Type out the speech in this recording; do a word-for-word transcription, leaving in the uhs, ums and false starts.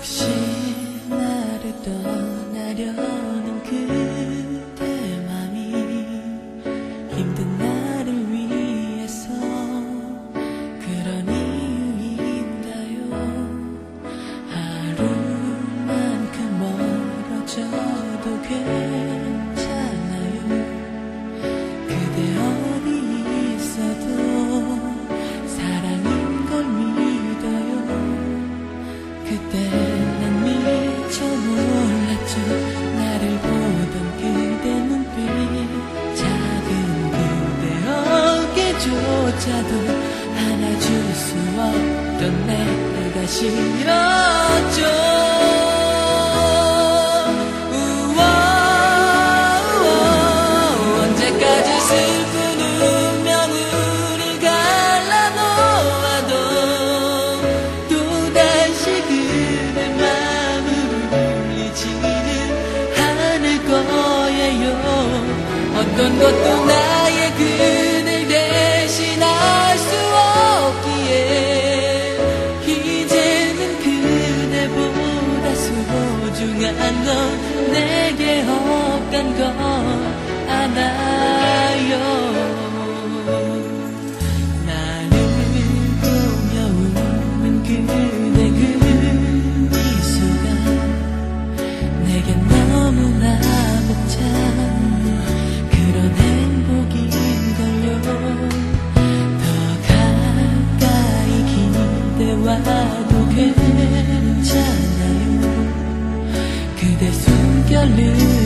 혹시 나를 떠나려는 그대 맘이 힘든 나를 위해서 그런 이유인가요? 하루만큼 멀어져도 괜찮아요. 그대 어디 있어도 사랑인 걸 믿어요. 그때 난 미처 몰랐죠. 나를 보던 그대 눈빛, 작은 그대 어깨조차도 안아줄 수 없던 내가 싫었죠. 어떤 것도 나의 그늘 대신할 수 없기에 이제는 그대보다 소중한 건 내게 없단 걸 알아요. 나를 보며 웃는 그대 그 미소가 내겐 너무나 벅찬 그런 행복인걸요. 더 가까이 기대와도 괜찮아요. 그대 숨결을